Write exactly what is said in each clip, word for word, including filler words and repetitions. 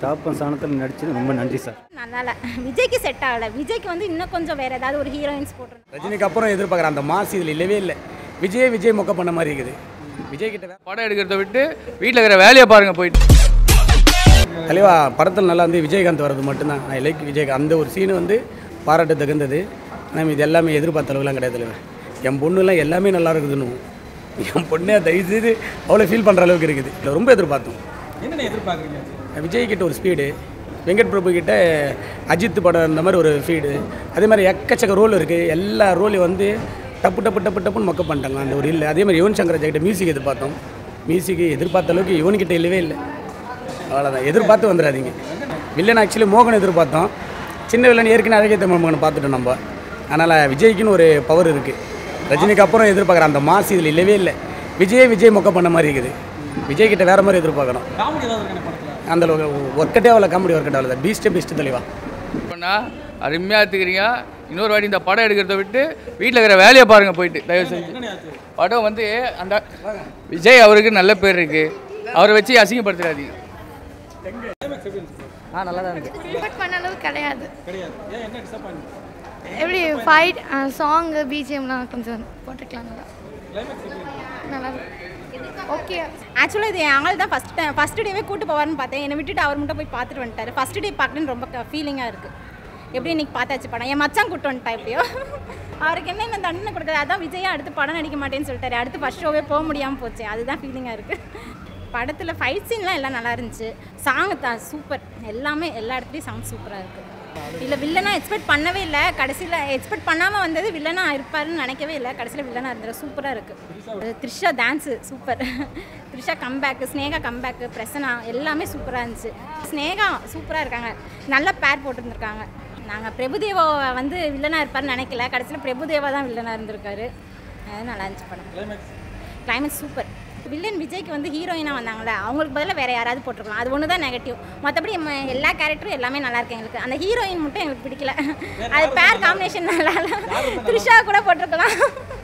தாப்பன் சாணத்தில் நடிச்சது ரொம்ப நன்றி சார். நல்லா விஜய்க்கு செட் ஆகலை. விஜய்க்கு வந்து இன்னும் கொஞ்சம் வேறு ஏதாவது ஒரு ஹீரோயின்ஸ் போட்டுருந்தோம். ரஜினிக்கு அப்புறம் எதிர்பார்க்குற அந்த மாஸ் இதில் இல்லவே இல்லை. விஜய் விஜய் மொக்க பண்ண மாதிரி இருக்குது. விஜய் கிட்ட படம் எடுக்கிறத விட்டு வீட்டில் இருக்கிற வேலையை பாருங்கள் போயிட்டு. தலைவா படத்தில் நல்லா வந்து விஜயகாந்த் வர்றது மட்டும்தான். I like Vijay. அந்த ஒரு சீனு வந்து பாராட்ட தகுந்தது. ஆனால் இது எல்லாமே எதிர்பார்த்த அளவுலாம் கிடையாது தலைவர். என் பொண்ணுலாம் எல்லாமே நல்லா இருக்குதுன்னு என் பொண்ணே தயவுசெய்து அவ்வளோ ஃபீல் பண்ணுற அளவுக்கு இருக்குது. இல்லை ரொம்ப எதிர்பார்த்தோம். என்ன எதிர்பார்க்குறீங்க? விஜய் கிட்ட ஒரு ஸ்பீடு, வெங்கட் பிரபு கிட்ட அஜித் படம் இந்த மாதிரி ஒரு ஃபீடு, அதே மாதிரி எக்கச்சக்க ரோல் இருக்குது. எல்லா ரோலையும் வந்து டப்பு டப்பு டப்பு டப்புன்னு மொக்க பண்ணிட்டாங்க. அந்த ஒரு இல்லை. அதே மாதிரி யுவன் சங்கர் ராஜா கிட்ட மியூசிக் எதிர்பார்த்தோம். மியூசிக்கு எதிர்பார்த்த அளவுக்கு யுவன்கிட்ட இல்லவே இல்லை. அவ்வளோதான். எதிர்பார்த்து வந்துடாதீங்க. வில்லன் ஆக்சுவலி மோகன் எதிர்பார்த்தோம். சின்ன வில்லன் ஏற்கனவே அழகிய தமிழ் மகனை பார்த்துட்டோம் நம்ம. அதனால் விஜய்க்குன்னு ஒரு பவர் இருக்குது. ரஜினிக்கு அப்புறம் எதிர்பார்க்குற அந்த மாஸ் இதில் இல்லவே இல்லை. விஜயே விஜய் மொக்க பண்ண மாதிரி இருக்குது. விஜய் கிட்ட வேறு மாதிரி எதிர்பார்க்கணும். அந்த ஒர்க்கட்டே அவ்வளோ காமெடி ஒர்க்கட்டே அவ்வளோ பீஸ்ட்டே பீஸ்ட்டு தெளிவா இப்போனா அருமையாக எடுத்துக்கிறீங்க. இன்னொரு வாட்டி இந்த படம் எடுக்கிறத விட்டு வீட்டில் இருக்கிற வேலையை பாருங்கள் போயிட்டு. தயவு செஞ்சு படம் வந்து அந்த விஜய் அவருக்கு நல்ல பேர் இருக்குது. அவரை வச்சு அசிங்கப்படுத்துறாதீங்க. ஆ நல்லா தான் இருக்குது. எக்ஸ்பெக்ட் பண்ண அளவு கிடையாது. எப்படி ஃபைட் சாங்கு பிஜிஎம்லாம் கொஞ்சம் போட்டுக்கலாம். நல்லா நல்லா ஓகே. ஆக்சுவலாக இது எங்கள் தான் ஃபஸ்ட் டைம் ஃபஸ்ட் டேவே கூட்டு போவார்னு பார்த்தேன். என்னை விட்டுட்டு அவர் மட்டும் போய் பார்த்துட்டு வந்துட்டார். ஃபஸ்ட் டே பார்க்கணுன்னு ரொம்ப ஃபீலிங்காக இருக்குது. எப்படி இன்றைக்கி பார்த்தாச்சு படம். என் மச்சான் கூட்டு வந்துட்டா எப்படியோ. அவருக்கு என்ன என்ன தண்டனை கொடுக்குறது. அதான் விஜயா அடுத்து படம் நடிக்க மாட்டேன்னு சொல்லிட்டாரு. அடுத்து ஃபஸ்ட் ஷோவே போக முடியாமல் போச்சு. அதுதான் ஃபீலிங்காக இருக்குது. படத்தில் ஃபைட் சீன்லாம் எல்லாம் நல்லா இருந்துச்சு. சாங் தான் சூப்பர். எல்லாமே எல்லா இடத்துலையும் சாங் சூப்பராக இருக்குது. இல்லை வில்லனாக எக்ஸ்பெக்ட் பண்ணவே இல்லை. கடைசியில் எக்ஸ்பெக்ட் பண்ணாமல் வந்தது வில்லனாக இருப்பாருன்னு நினைக்கவே இல்லை. கடைசியில் வில்லனாக இருந்தது சூப்பராக இருக்குது. Trisha dance super. Trisha comeback, Sneha comeback, Prasanna எல்லாமே சூப்பராக இருந்துச்சு. ஸ்னேகா சூப்பராக இருக்காங்க. நல்ல பேர் போட்டுருந்துருக்காங்க. நாங்கள் பிரபுதேவா வந்து வில்லனாக இருப்பார்னு நினைக்கல. கடைசியில் பிரபுதேவா தான் வில்லனாக இருந்திருக்காரு. அது நல்லா இருந்துச்சு படம். Climax super. வில்லன் விஜய்க்கு வந்து ஹீரோயினாக வந்தாங்களே, அவங்களுக்கு பதிலாக வேறு யாராவது போட்டிருக்கலாம். அது ஒன்று தான் நெகட்டிவ். மற்றபடி எல்லா கேரக்டரும் எல்லாமே நல்லா இருக்கு எங்களுக்கு. அந்த ஹீரோயின் மட்டும் எங்களுக்கு பிடிக்கல. அது பேர் காம்பினேஷன் நல்லா இல்லை. த்ரிஷா கூட போட்டிருக்கலாம்.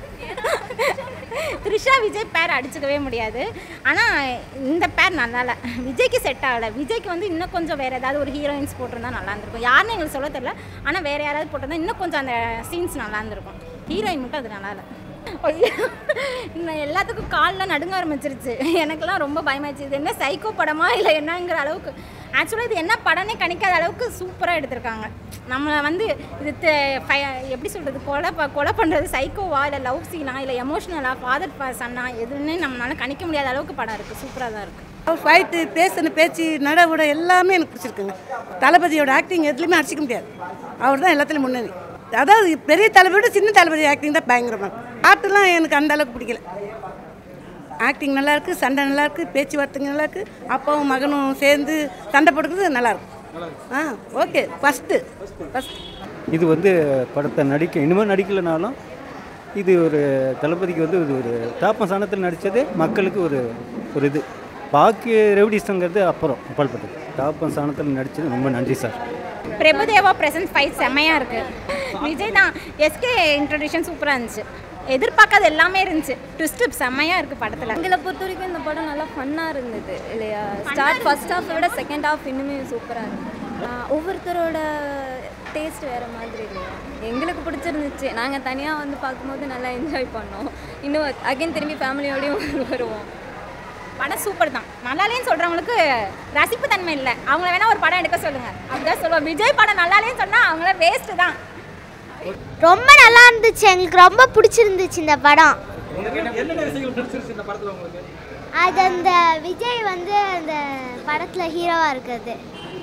த்ரிஷா விஜய் பேர் அடிச்சுக்கவே முடியாது. ஆனால் இந்த பேர் நல்லா இல்லை. விஜய்க்கு செட் ஆகலை. விஜய்க்கு வந்து இன்னும் கொஞ்சம் வேறு ஏதாவது ஒரு ஹீரோயின்ஸ் போட்டிருந்தா நல்லா இருந்திருக்கும். யாருன்னு எங்களுக்கு சொல்ல தெரியல. ஆனால் வேறு யாராவது போட்டிருந்தா இன்னும் கொஞ்சம் அந்த சீன்ஸ் நல்லா இருந்திருக்கும். ஹீரோயின் மட்டும் அது நல்லா இல்லை. இன்னும் எல்லாத்துக்கும் காலில் நடுங்க ஆரம்பிச்சிருச்சு. எனக்கெல்லாம் ரொம்ப பயமாச்சு. இது என்ன சைக்கோ படமா இல்லை என்னங்கிற அளவுக்கு. ஆக்சுவலாக இது என்ன படம்னே கணிக்காத அளவுக்கு சூப்பராக எடுத்திருக்காங்க. நம்மளை வந்து இது எப்படி சொல்கிறது, கொலை கொலை பண்ணுறது சைக்கோவா இல்லை லவ் சீனா இல்லை எமோஷ்னலாக ஃபாதர் சன்னா எதுன்னு நம்மளால கணிக்க முடியாத அளவுக்கு படம் இருக்குது. சூப்பராக தான் இருக்குது. ஃபைட்டு, பேசுன பேச்சு, நடவுட எல்லாமே எனக்கு பிடிச்சிருக்குங்க. தளபதியோட ஆக்டிங் எதுலையுமே அடிச்சிக்க முடியாது. அவர் தான் எல்லாத்துலேயும் முன்னணி. அதாவது பெரிய தளபதியோட சின்ன தளபதி ஆக்டிங் தான் பயங்கரமாக. பாட்டுலாம் எனக்கு அந்த அளவுக்கு பிடிக்கல. ஆக்டிங் நல்லாயிருக்கு, சண்டை நல்லாயிருக்கு, பேச்சுவார்த்தைங்க நல்லாயிருக்கு. அப்பாவும் மகனும் சேர்ந்து சண்டை போட்டுக்கிறது நல்லாயிருக்கும். ஆ ஓகே. ஃபஸ்ட்டு ஃபஸ்ட் இது வந்து படத்தை நடிக்க இனிமேல் நடிக்கலைனாலும் இது ஒரு தளபதிக்கு வந்து இது ஒரு தாப்பன் சாணத்தில் நடித்தது மக்களுக்கு ஒரு ஒரு இது. பாக்கி ரெவடிஸ்ங்கிறது அப்புறம் பால்பட்டது. தாப்பன் சாணத்தில் நடித்தது ரொம்ப நன்றி சார். பிரபுதேவா பிரசன்ட் ஃபைட் செம்மையாக இருக்குது. விஜய் தான் எஸ்கே இன்ட்ரடியூஷன் சூப்பராக இருந்துச்சு. எதிர்பார்க்காத எல்லாமே இருந்துச்சு. ட்விஸ்ட் செம்மையாக இருக்குது படத்தில். எங்களை பொறுத்த வரைக்கும் இந்த படம் நல்லா ஃபன்னாக இருந்தது இல்லையா. ஸ்டார்ட் ஃபர்ஸ்ட் ஹாஃபை விட செகண்ட் ஹாஃப் இன்னுமே சூப்பராக இருந்துச்சு. ஒவ்வொருத்தரோட டேஸ்ட் வேறு மாதிரி இல்லையா. எங்களுக்கு பிடிச்சிருந்துச்சு. நாங்கள் தனியாக வந்து பார்க்கும்போது நல்லா என்ஜாய் பண்ணோம். இன்னும் அகைன் திரும்பி ஃபேமிலியோடையும் வருவோம். படம் சூப்பர் தான். நல்லாலேன்னு சொல்கிறவங்களுக்கு ரசிப்பு தன்மை இல்லை. அவங்கள வேணால் ஒரு படம் எடுக்க சொல்லுங்கள். அப்படிதான் சொல்லுவோம். விஜய் படம் நல்லாலேன்னு சொன்னால் அவங்கள வேஸ்ட்டு தான். ரொம்ப நல்லா இருந்துச்சு. எங்களுக்கு ரொம்ப பிடிச்சிருந்துச்சு இந்த படம். அது அந்த விஜய் வந்து அந்த படத்தில் ஹீரோவாக இருக்குது.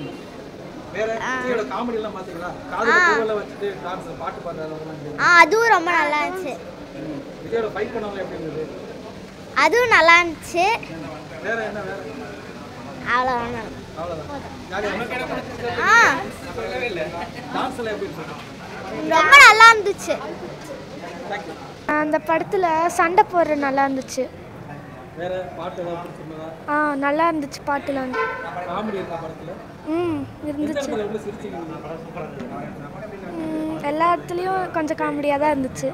அதுவும் ரொம்ப நல்லா இருந்துச்சு. அதுவும் நல்லா இருந்துச்சு. அவ்வளோதான். ஆ ரொம்ப நல்லா இருந்துச்சு. அந்த படத்தில் சண்டை போடுற நல்லா இருந்துச்சு. ஆ நல்லா இருந்துச்சு. பாட்டுலாம் ம் இருந்துச்சு. எல்லா இடத்துலையும் கொஞ்சம் காமெடியாக தான் இருந்துச்சு.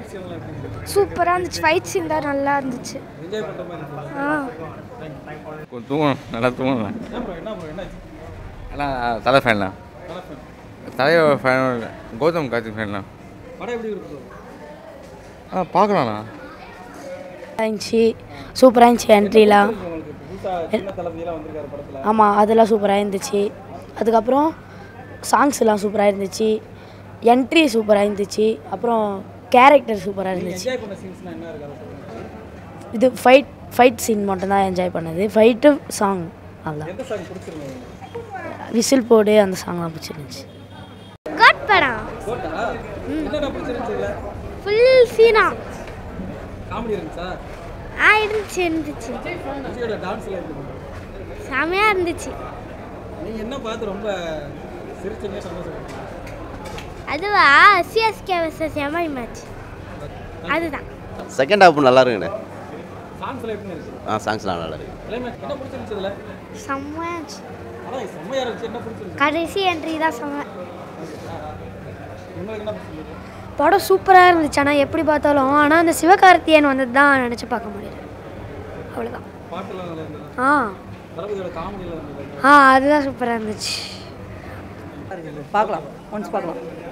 சூப்பராக இருந்துச்சு. ஃபைட் சீன் தான் நல்லா இருந்துச்சு. ஆ தூங்கணும், நல்லா தூங்கணும். ஏன் ப்ரோ என்ன ப்ரோ என்னாச்சு? ஆனால் தலை ஃபேன் தான். தலை ஃபேன். தலைவர் ஃபேன் இல்லை, கௌதம் கார்த்திக் ஃபேன் தான். படம் எப்படி இருக்கு ப்ரோ? ஆ பார்க்கலாண்ணா. இருந்துச்சு, சூப்பராக இருந்துச்சு என்ட்ரிலாம். உங்களுக்கு புதுசாக சின்ன தளபதியெல்லாம் வந்திருக்காரு படத்தில். ஆமாம், அதெல்லாம் சூப்பராக இருந்துச்சு. அதுக்கப்புறம் சாங்ஸ்லாம் சூப்பராக இருந்துச்சு, என்ட்ரி சூப்பராக இருந்துச்சு, அப்புறம் கேரக்டர் சூப்பராக இருந்துச்சு. என்ஜாய் பண்ண சீன்ஸ்னால் என்ன இருக்காது சொல்லுங்கள். இது ஃபைட் ஃபைட் சீன் மட்டும்தான் என்ஜாய் பண்ணது. ஃபைட்டு சாங் நல்லா. எந்த சாங் பிடிச்சிருந்தது? விசில் போடு அந்த சாங்லாம் பிடிச்சிருந்துச்சு. காட் படம் கோட்டா என்னடா பிடிச்சிருந்துச்சுல? ஃபுல் சீனா காமெடி இருந்துச்சா? ஆ இருந்துச்சு இருந்துச்சு விஜயோட டான்ஸ்ல இருந்து செமையாக இருந்துச்சு. நீங்க என்ன பார்த்து ரொம்ப சிரிச்சீங்க, சந்தோஷப்பட்டீங்க? அதுவா சிஎஸ்கே வர்சஸ் எம்ஐ மேட்ச், அதுதான். செகண்ட் ஹாஃப் நல்லா இருக்குண்ணே. சாங்ஸ்ல எப்படி இருக்கு? ஆ சாங்ஸ்லாம் நல்லா இருக்கு. கிளைமேக்ஸ் என்ன பிடிச்சிருந்துச்சுல? செம்மையா அதான் செம்மையா இருந்துச்சு. என்ன பிடிச்சிருந்துச்சு? கடைசி என்ட்ரி தான் செம்ம. உங்களுக்கு என்ன பிடிச்சிருந்துச்சு? படம் சூப்பராக இருந்துச்சு. ஆனால் எப்படி பார்த்தாலும் ஆனால் அந்த சிவகார்த்தியன் வந்தது தான் நினச்சி பார்க்க முடியல. அவ்வளோதான். பாட்டுலாம் நல்லா இருந்தது. ஆ தளபதியோட காமெடியில் இருந்தது. ஆ அதுதான் சூப்பராக இருந்துச்சு. பார்க்கலாம், ஒன்ஸ் பார்க்கலாம்.